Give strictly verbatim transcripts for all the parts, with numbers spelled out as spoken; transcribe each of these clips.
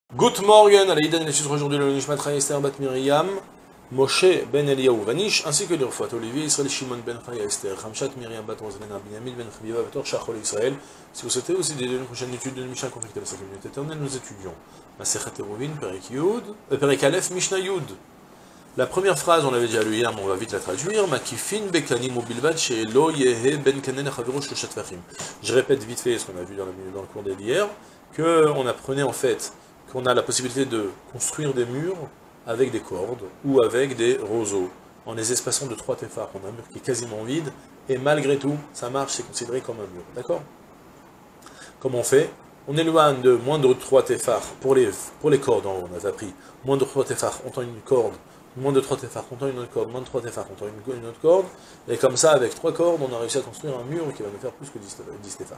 Good morning, à l'Aïdan, et aujourd'hui le Nishmat Chaya Esther Bat Miriam, Moshe Ben Eliyahu Vanish, ainsi que l'Irfat Olivier, Israël Shimon Ben Chaya Esther, Hamshat Miriam Bat Roselena, Binyamin Ben Chaviva, Bator Shachol Israël. Si vous souhaitez aussi dédier une prochaine étude de Mishnah conflictuelle à la communauté éternelle, nous étudions Masechet Eruvin, Perek Yud, euh, Perek Aleph, Mishnah Yud. La première phrase, on l'avait déjà lu hier, mais on va vite la traduire. Makifin bekanim ou bilbad she'elo yehe ben kanen chaviru shloshat tvachim. Je répète vite fait ce qu'on a vu dans le, dans le cours d'hier, qu'on apprenait en fait qu'on a la possibilité de construire des murs avec des cordes ou avec des roseaux, en les espaçant de trois téphars. On a un mur qui est quasiment vide, et malgré tout, ça marche, c'est considéré comme un mur. D'accord? Comment on fait? On éloigne de moins de trois téphars pour les, pour les cordes, on a appris. Moins de trois téphars, on tend une corde. Moins de trois téphars, on tend une autre corde. Moins de trois téphars, on tend une, une autre corde. Et comme ça, avec trois cordes, on a réussi à construire un mur qui va nous faire plus que dix téphars.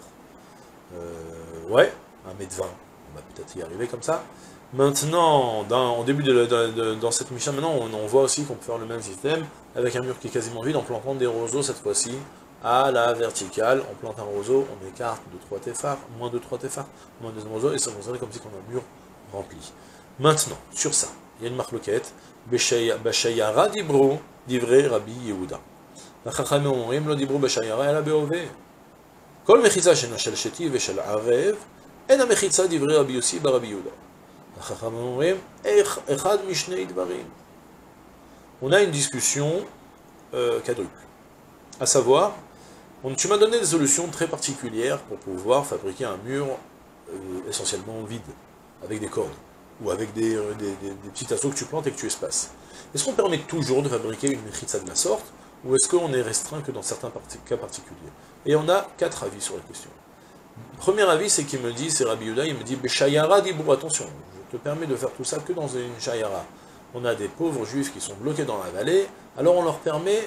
Euh, ouais, un mètre vingt. On va peut-être y arriver comme ça. Maintenant, dans, au début de, de, de dans cette Mishnah, maintenant, on, on voit aussi qu'on peut faire le même système avec un mur qui est quasiment vide en plantant des roseaux cette fois-ci à la verticale. On plante un roseau, on écarte de trois téphars, moins de trois téphars, moins de deux roseaux, et ça fonctionne comme si on a un mur rempli. Maintenant, sur ça, il y a une marloquette. Beshayara dibro, divrei Rabbi Yehuda. Chachamim omrim lo dibro beshayara ela beove. Kol mechitza shena shel shetiv veshel arev, en המחיצה דברי רבי יוסי ברבי יהודה. החכמים אומרים, אחד משני דברים. On a une discussion euh, quadruple. À savoir, on, tu m'as donné des solutions très particulières pour pouvoir fabriquer un mur euh, essentiellement vide, avec des cordes, ou avec des, des, des, des petits assos que tu plantes et que tu espaces. Est-ce qu'on permet toujours de fabriquer une mechitza de la sorte, ou est-ce qu'on est restreint que dans certains parti cas particuliers? Et on a quatre avis sur la question. Premier avis, c'est qu'il me dit, c'est Rabbi Yehuda, il me dit, Beshayara dibou, attention, je te permets de faire tout ça que dans une shayara. On a des pauvres juifs qui sont bloqués dans la vallée, alors on leur permet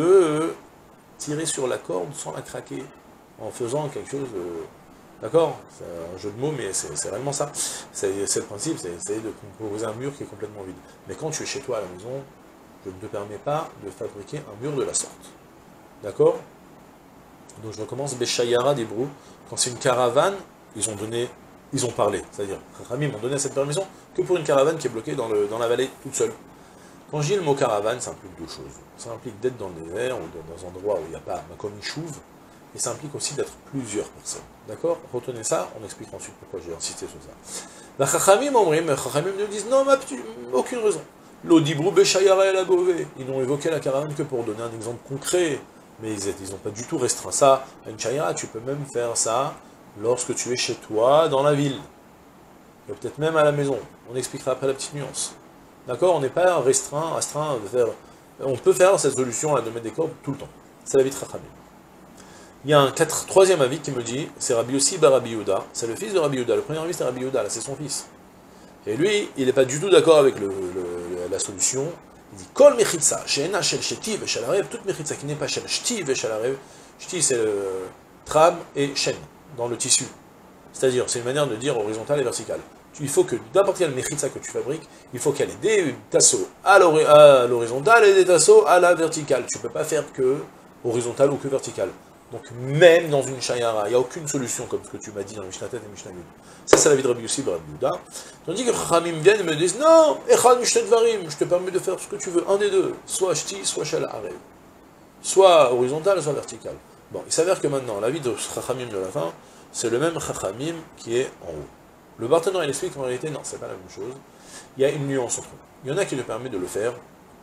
de tirer sur la corde sans la craquer, en faisant quelque chose de... D'accord? C'est un jeu de mots, mais c'est réellement ça. C'est le principe, c'est essayer de composer un mur qui est complètement vide. Mais quand tu es chez toi à la maison, je ne te permets pas de fabriquer un mur de la sorte. D'accord? Donc je recommence, Beshayara dibou. Quand c'est une caravane, ils ont donné, ils ont parlé. C'est-à-dire, Rami m'ont donné cette permission que pour une caravane qui est bloquée dans, le, dans la vallée toute seule. Quand je dis le mot caravane, ça implique deux choses. Ça implique d'être dans le désert ou dans un endroit où il n'y a pas comme Yishuv, et ça implique aussi d'être plusieurs personnes. D'accord? Retenez ça, on explique ensuite pourquoi j'ai insisté sur ça. La Chachamim omrim, les Chachamim nous disent non, mais aucune raison. L'Odibrou Beshayara el Abové. Ils n'ont évoqué la caravane que pour donner un exemple concret. Mais ils n'ont pas du tout restreint ça à une shayara. Tu peux même faire ça lorsque tu es chez toi, dans la ville. Peut-être même à la maison. On expliquera après la petite nuance. D'accord? On n'est pas restreint, restreint de faire... On peut faire cette solution de mettre des cordes tout le temps. C'est l'avis de Chachamim. Il y a un quatre, troisième avis qui me dit, c'est Rabbi Yossi bar Rabbi Yehuda. C'est le fils de Rabbi Yehuda. Le premier avis c'est Rabbi Yehuda, là c'est son fils. Et lui, il n'est pas du tout d'accord avec le, le, la solution. Il dit Kol mechitza, she'ena shel shetiv et shel arev, toute mechitza qui n'est pas shel shetiv et shel arev. Shtiv c'est le trame et chaîne dans le tissu. C'est-à-dire, c'est une manière de dire horizontale et verticale. Il faut que n'importe quelle mechitza que tu fabriques, il faut qu'elle ait des tasseaux à l'horizontale et des tasseaux à la verticale. Tu ne peux pas faire que horizontale ou que verticale. Donc même dans une shayara, il n'y a aucune solution comme ce que tu m'as dit dans Mishnah Tet et Mishnah Yud. Ça c'est la vie de Rabbi Yossi bar Rabbi Yehuda. Tandis que Chachamim viennent et me disent non, Echad Mishneh Dvarim, je te permets de faire ce que tu veux, un des deux, soit shti, soit shel arev, soit horizontal, soit vertical. Bon, il s'avère que maintenant, la vie de Chachamim de la fin, c'est le même Chachamim qui est en haut. Le partenaire il explique qu'en réalité, non, c'est pas la même chose. Il y a une nuance entre eux. Il y en a qui te permet de le faire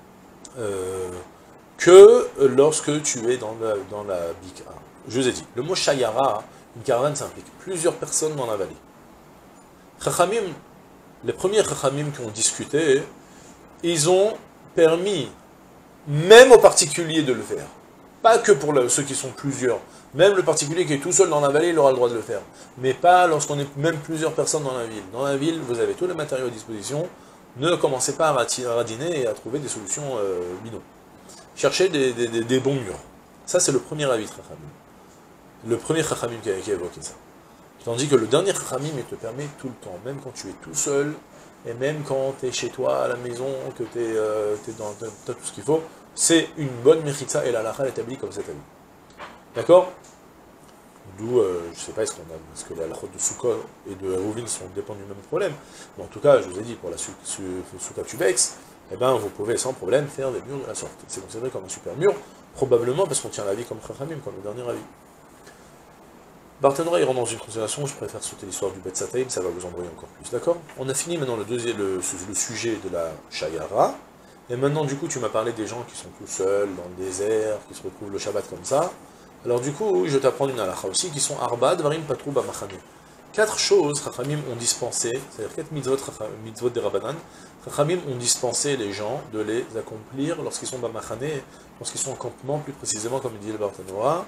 euh, que lorsque tu es dans la, dans la bika. Je vous ai dit, le mot shayara, une caravane, ça implique plusieurs personnes dans la vallée. Chachamim, les premiers Chachamim qui ont discuté, ils ont permis, même aux particuliers de le faire. Pas que pour le, ceux qui sont plusieurs. Même le particulier qui est tout seul dans la vallée, il aura le droit de le faire. Mais pas lorsqu'on est même plusieurs personnes dans la ville. Dans la ville, vous avez tous les matériaux à disposition. Ne commencez pas à radiner et à trouver des solutions euh, bidons. Cherchez des, des, des, des bons murs. Ça, c'est le premier avis de Chachamim. Le premier Chachamim qui a, qui a évoqué ça. Tandis que le dernier Chachamim, il te permet tout le temps, même quand tu es tout seul, et même quand tu es chez toi, à la maison, que tu es, euh, dans t'as tout ce qu'il faut, c'est une bonne mechitza et la halakha établie comme cet avis. D'accord? D'où, euh, je ne sais pas, est-ce qu'on a, est-ce que la halachot de Sukkot et de Hérouvin sont dépendent du même problème. Mais en tout cas, je vous ai dit, pour la Sukkot Tubex, eh ben, vous pouvez sans problème faire des murs de la sorte. C'est considéré comme un super mur, probablement parce qu'on tient l'avis comme Chachamim, comme le dernier avis. Barthénora, il rentre dans une considération, je préfère sauter l'histoire du Bet Sataim, ça va vous embrouiller encore plus, d'accord? On a fini maintenant le, deuxième, le, le sujet de la Shayara, et maintenant du coup tu m'as parlé des gens qui sont tout seuls, dans le désert, qui se retrouvent le Shabbat comme ça. Alors du coup, je vais t'apprendre une halakha aussi, qui sont Arba, Dvarim, Patrou, Bamachane. Quatre choses, Chachamim ont dispensé, c'est-à-dire quatre mitzvot, mitzvot des Rabbanan, Chachamim ont dispensé les gens de les accomplir lorsqu'ils sont Bamachane, lorsqu'ils sont en campement, plus précisément comme il dit le Barthénora.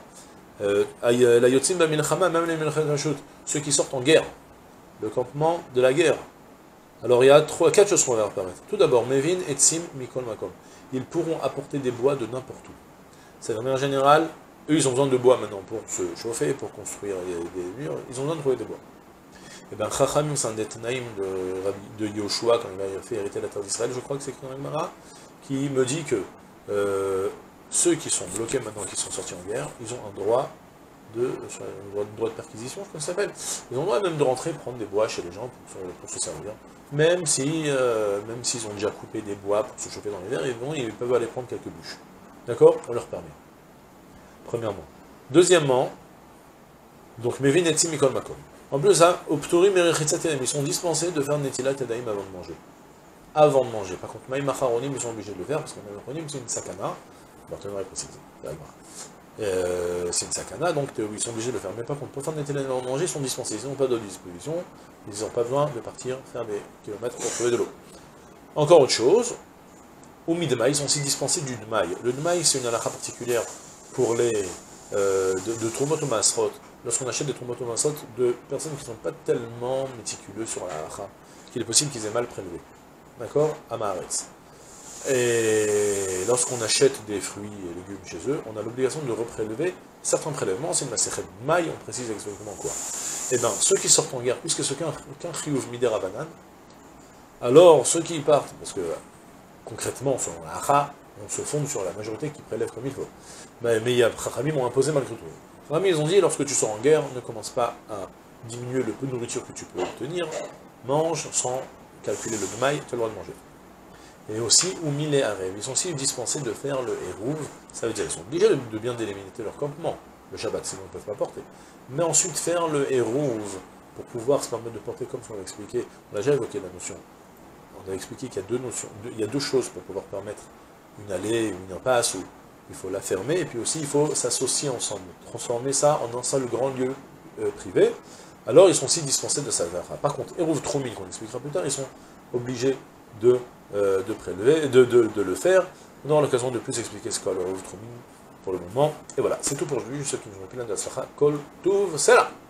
La yotzim b'milchama, même les milchama, ceux qui sortent en guerre, le campement de la guerre. Alors il y a trois, quatre choses qu'on va apparaître. Tout d'abord, mevin et tzim mikol makom. Ils pourront apporter des bois de n'importe où. C'est de manière générale, eux ils ont besoin de bois maintenant pour se chauffer, pour construire des murs, ils ont besoin de trouver des bois. Et bien Chachamim, c'est un des Tanaïm de, de Yoshua, quand il a fait hériter la terre d'Israël, je crois que c'est écrit dans l'Agmara, qui me dit que euh, ceux qui sont bloqués maintenant, qui sont sortis en guerre, ils ont un droit de, un droit, un droit de perquisition, je crois que ça s'appelle. Ils ont le droit même de rentrer, prendre des bois chez les gens pour, pour se servir. Même si, euh, même s'ils ont déjà coupé des bois pour se chauffer dans l'hiver, ils, vont, ils peuvent aller prendre quelques bûches. D'accord? On leur permet. Premièrement. Deuxièmement, donc Mevin et Tzim Mikol Makom. En plus, ça, Optorim et Rechitzatérem, ils sont dispensés de faire Netilat Tadaim avant de manger. Avant de manger. Par contre, Maïm Acharonim, ils sont obligés de le faire, parce que Maïm Acharonim, c'est une sakana. Barthénora est précisé. Euh, c'est une sakana, donc euh, ils sont obligés de le faire. Mais par contre, pour faire des télé avant de manger, ils sont dispensés. Ils n'ont pas d'autre disposition. Ils n'ont pas besoin de partir faire des kilomètres pour trouver de l'eau. Encore autre chose, au midma, ils sont aussi dispensés du dmaï. Le dmaï, c'est une halakha particulière pour les euh, de, de Trumot ou Masrot. Lorsqu'on achète des Trumot ou Masrot de personnes qui ne sont pas tellement méticuleux sur la halakha, qu'il est possible qu'ils aient mal prélevé. D'accord? Amaretz. Et lorsqu'on achète des fruits et légumes chez eux, on a l'obligation de reprélever certains prélèvements. C'est une masechet maï, on précise exactement quoi. Et bien, ceux qui sortent en guerre, puisque ce qu'un chiyuv midera banan, alors ceux qui partent, parce que concrètement, selon la halakha, on se fonde sur la majorité qui prélève comme il faut. Mais, mais il y a Chachamim ont imposé malgré tout. Chachamim, ils ont dit, lorsque tu sors en guerre, ne commence pas à diminuer le peu de nourriture que tu peux obtenir, mange sans calculer le dmaï, tu as le droit de manger. Et aussi, ou mille et arèves. Ils sont aussi dispensés de faire le hérouv, ça veut dire qu'ils sont obligés de bien délimiter leur campement, le Shabbat, sinon ils ne peuvent pas porter. Mais ensuite faire le hérouv, pour pouvoir se permettre de porter, comme on l'a expliqué, on a déjà évoqué la notion, on a expliqué qu'il y a deux notions, deux, il y a deux choses pour pouvoir permettre une allée ou une impasse, où il faut la fermer, et puis aussi il faut s'associer ensemble, transformer ça en un seul grand lieu euh, privé. Alors ils sont aussi dispensés de ça. Par contre, hérouv troumil, qu'on expliquera plus tard, ils sont obligés de Euh, de prélever, de, de, de le faire. On aura l'occasion de plus expliquer ce qu'est le hérouv troumil pour le moment. Et voilà, c'est tout pour aujourd'hui. Je vous souhaite une journée pleine de la slacha. Kol Tuv Sela.